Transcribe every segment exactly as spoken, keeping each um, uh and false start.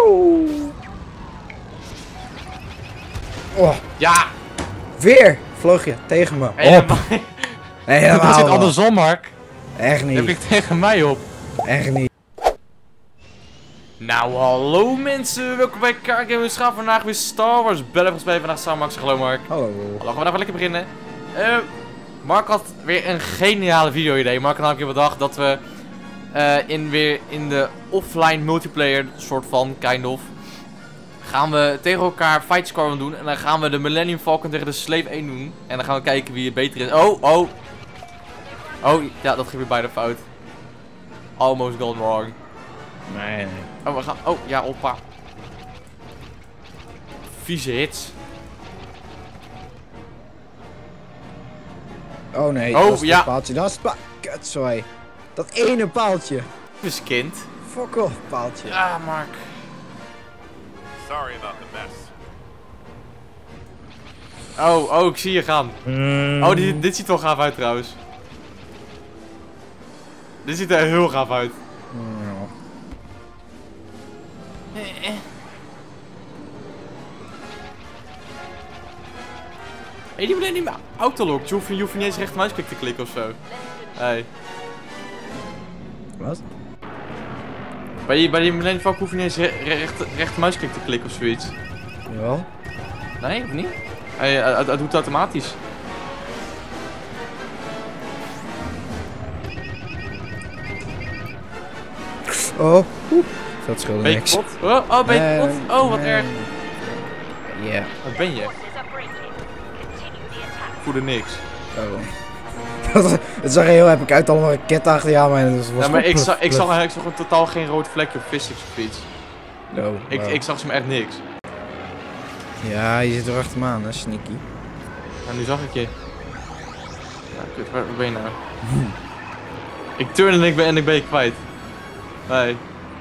Woe! Oh. Ja! Weer vloog je tegen me. Helemaal. Op. Helemaal. Dat zit andersom, Mark. Echt niet. Dat vliegt tegen mij op. Echt niet. Nou, hallo mensen. Welkom bij Kaartgamers. We gaan vandaag weer Star Wars Battlefront spelen. Vandaag samen Max. Hallo Mark. Hallo. Hallo, gaan we vandaag wel lekker beginnen. Uh, Mark had weer een geniale video idee. Mark had namelijk bedacht dat we uh, in weer in de offline multiplayer, soort van, kind of, gaan we tegen elkaar fight squad doen. En dan gaan we de Millennium Falcon tegen de Slave één doen. En dan gaan we kijken wie het beter is. Oh, oh. Oh, ja, dat ging weer bijna fout. Almost gone wrong. Nee, nee. Oh, we gaan... Oh, ja, oppa. Vieze hits. Oh nee, oh, dat is ja. het paaltje. Dat is het paaltje. Kutzooi. Dat ene paaltje. Dus kind. Fuck off, paaltje. Ja, Mark. Sorry about the mess. Oh, oh, ik zie je gaan. Mm. Oh, dit, dit ziet er wel gaaf uit trouwens. Dit ziet er heel gaaf uit. Mm. Hé, die Millennium Autolock. Je hoeft, je hoeft niet eens rechtermuisklik te klikken ofzo. Hey. Wat? Bij die, bij die Millennium Falcon hoef je niet eens re recht, rechtermuisklik te klikken of zoiets. Jawel. Nee, of niet? Hij, hij, hij doet het automatisch. Oh, oep. Dat scheelde Ben je niks. kapot? Oh, oh, ben je kapot? Eh, Oh, wat nee. erg. Ja. Wat ben je? Voelde niks. Oh. Het zag er heel epic uit, allemaal raketten achter je aan mij. Dus was Ja, maar ik pluf, zag, ik, pluf. zag, ik zag een totaal geen rood vlekje op physics of iets. Oh, Ik, wow. ik zag ze me echt niks. Ja, je zit er achter me aan, hè, sneaky. En nu zag ik je. Ja, kut, waar, waar ben je nou? Ik turn en ik ben, en ik ben je kwijt. Nee.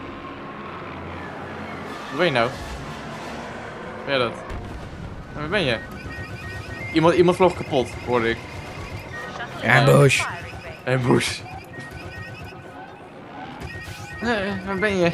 Waar ben je nou? Ben jij dat? En waar ben je? Iemand, iemand vloog kapot, hoorde ik. Ja, Bush. En Bush. Nee, waar ben je?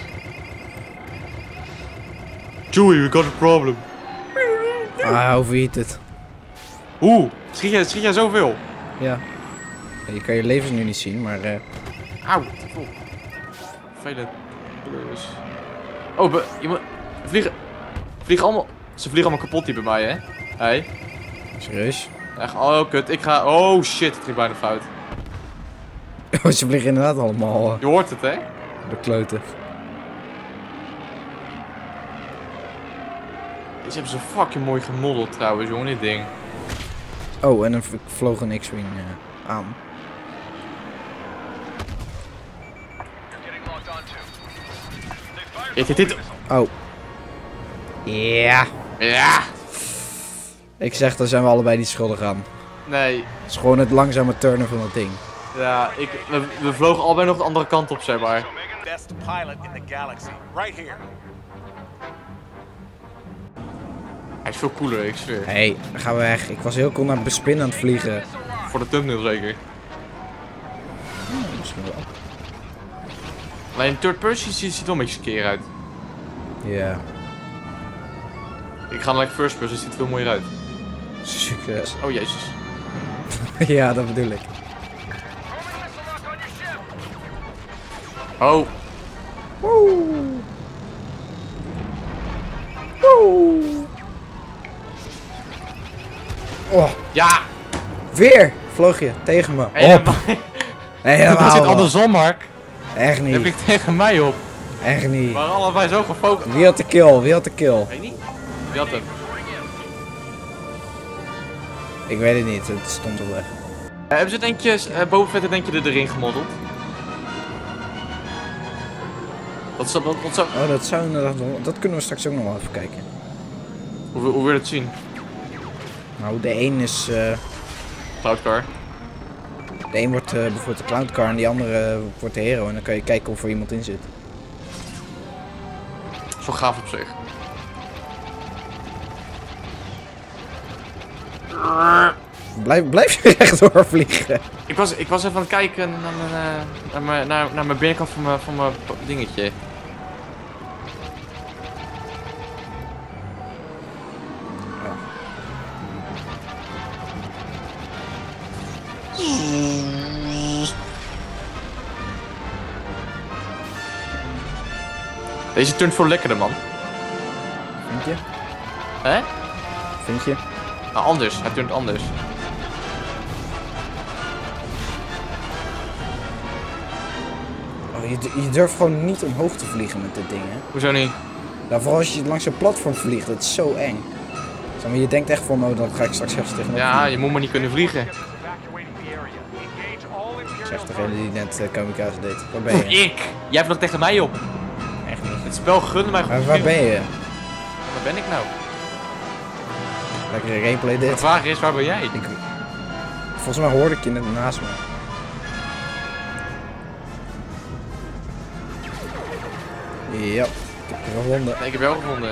Chewie, we got a problem. Ah, overheat het. Oeh, schiet jij, schiet jij zoveel? Ja. Je kan je levens nu niet zien, maar... Uh... Auw, vol. Vervelend. Dus. Oh, be, iemand... Vliegen... Vliegen allemaal... Ze vliegen allemaal kapot hier bij mij, hè? Hey. Serieus? Echt, oh, kut. Ik ga... Oh, shit. Het ging bijna fout. Oh, ze vliegen inderdaad allemaal uh, Je hoort het, hè? de kloten. Ze hebben ze fucking mooi gemodeld trouwens, jongen, dit ding. Oh, en dan v- vloog een X-Wing uh, aan. Dit, dit, dit. Oh. Ja. Ja. Ik zeg, daar zijn we allebei niet schuldig aan. Nee. Het is gewoon het langzame turnen van dat ding. Ja, ik... We, we vlogen allebei nog de andere kant op, zeg maar. Best pilot in the galaxy, right here. Hij is veel cooler, ik zweer. Hé, hey, dan gaan we weg. Ik was heel cool naar Bespin aan het vliegen. Voor de thumbnail zeker. Oh, misschien wel. Alleen third person ziet ziet er wel een beetje skeer uit. Ja. Ik ga naar like first person, ziet er veel mooier uit. Succes. Oh jezus. Ja, dat bedoel ik. Oh. Woe. Woe. Oh, Ja. weer vloog je tegen me. Helemaal. Op. Helemaal. Dat zit andersom, Mark. Echt Dat niet. vliegt tegen mij op. Echt niet. We waren allebei zo gefocust. Wie had de kill? Wie had de kill? Weet niet? Wie had hem? Ik weet het niet. Het stond er weg. Uh, hebben ze denk je, uh, Boba Fett denk je er erin gemodeld? Wat zou, wat, wat zou... Oh, dat zou inderdaad wel- dat kunnen we straks ook nog wel even kijken. Hoe, hoe wil je het zien? Nou, de een is... Uh, Cloudcar. de een wordt uh, bijvoorbeeld de Cloudcar en die andere uh, wordt de hero. En dan kan je kijken of er iemand in zit. Zo gaaf op zich. Blijf, blijf je rechtdoor vliegen. Ik was, ik was even aan het kijken naar mijn, uh, naar mijn, naar, naar mijn binnenkant van mijn, van mijn dingetje. Deze turnt veel lekkerder, man. Vind je? Hè? Vind je? Nou, anders. Hij turnt anders. Oh, je, je durft gewoon niet omhoog te vliegen met dit ding, hè? Hoezo niet? Nou, vooral als je langs een platform vliegt, dat is zo eng. Zeg maar, je denkt echt van, oh, dan ga ik straks ergens tegenop. Ja, je moet maar niet kunnen vliegen. Zeg degene die net uh, kamikaze deed. Waar ben je? Ik! Jij vloog tegen mij op. Echt niet. Het spel gunde mij Maar gewoon. waar ben je? Waar ben ik nou? Lekker gameplay De dit. vraag is, waar ben jij? Ik, volgens mij hoorde ik je net naast me. Ja, ik heb je gevonden. Nee, ik heb jou gevonden.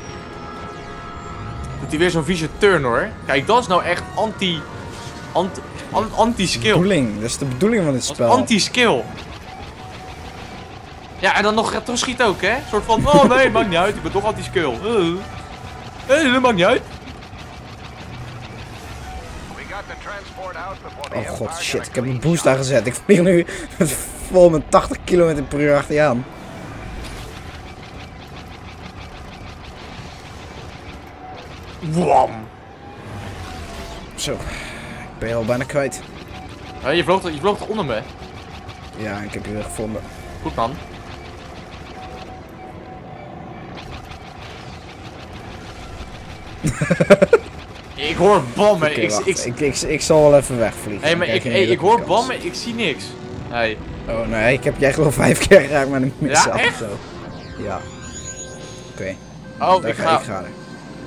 Doet hij weer zo'n vieze turn, hoor. Kijk, dat is nou echt anti... Anti... an- Anti-skill. Bedoeling, dat is de bedoeling van dit Dat is spel. anti-skill. Ja, en dan nog terugschieten ook, hè? Een soort van, oh nee, maakt niet uit, ik ben toch anti-skill. Uh. Nee, dat maakt niet uit. Oh god, shit, ik heb een boost aangezet. Ik vlieg nu met vol met tachtig kilometer per uur achter je aan. Wam. Zo, ik ben je al bijna kwijt. Ja, je vloog, je vloog toch onder me? Ja, ik heb je weer gevonden. Goed, man. Ik hoor bammen. Oké, ik, wacht. ik, Ik, ik, ik zal wel even wegvliegen. hey, Dan maar kijk ik, je hey, niet ik op hoor de kans. bammen, ik zie niks. Hey. Oh nee, ik heb jij geloof vijf keer geraakt met een mis Ja, af echt? of zo. Ja. Oké, Oh, daar ik ga ga... ik ga er.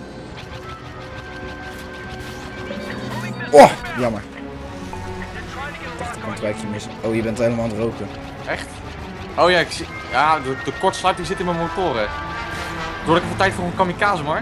Oh, jammer. Ik dacht, ik kon het wijkje missen. Oh, je bent helemaal aan het roken. Echt? Oh ja, ik zie... Ja, de, de kortsluiting zit in mijn motoren. Doordat ik even tijd voor een kamikaze, Mark.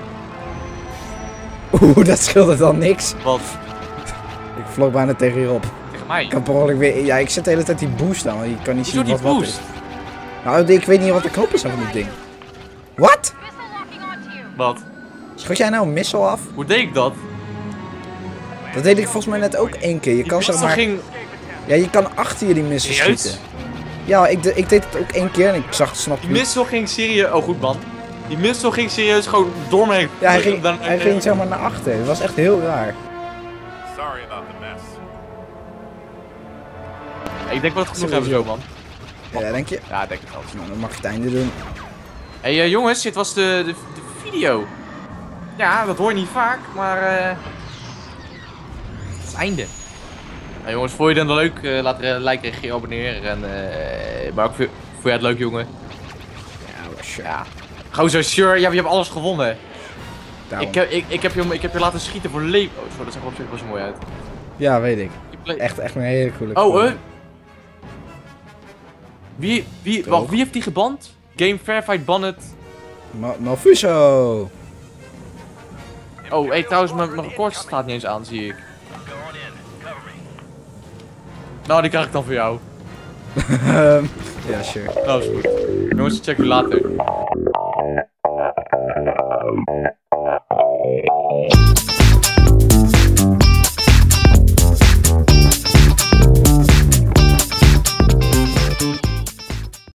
Oeh, dat scheelde dan niks. Wat? Ik vloog bijna tegen je op. Tegen mij? Ik kan per ongeluk weer... Ja, ik zet de hele tijd die boost aan, want je kan niet Hoezo zien die wat wat is. boost? Nou, ik weet niet wat de knop is van dit ding. Wat? Wat? Schot jij nou een missile af? Hoe deed ik dat? Dat deed ik volgens mij net ook één keer. Je Die kan zeg pistol maar... ging... Ja, je kan achter je die missile Serieus? schieten. Ja, ik, de, ik deed het ook één keer en ik zag het snap Die missile ging serieus... Oh, goed, man. Die missile ging serieus gewoon door me heen. Ja, hij ging, Dan- hij ging zeg maar naar achter. Dat was echt heel raar. Sorry about the mess. Ik denk wel dat we het genoeg hebben zo, man. Ja, denk je? Ja, ik denk het wel. Nou, dan mag je het einde doen. Hé hey, uh, jongens, dit was de, de, de video. Ja, dat hoor je niet vaak, maar eh het is het einde. Nou jongens, vond je het dan leuk? Uh, laat een like, reageren, abonneren. En, uh, maar ook vond vond jij het leuk, jongen? Ja, was sure. Ja. Gewoon zo, sure, ja, je hebt alles gewonnen. Daarom. Ik heb, ik, ik, heb je, ik heb je laten schieten voor leven. Oh, sorry, dat zag er op zich wel zo mooi uit. Ja, weet ik. Je play- Echt, echt een hele coole Oh, coole. eh? Wie, wie, wacht, wie heeft die geband? Game Verified Banned. Ma Malfuso! Oh, hey, trouwens, mijn mijn record staat niet eens aan, zie ik. Nou, die krijg ik dan voor jou. Ehm, ja, sure. Nou, is goed. Jongens, check u later.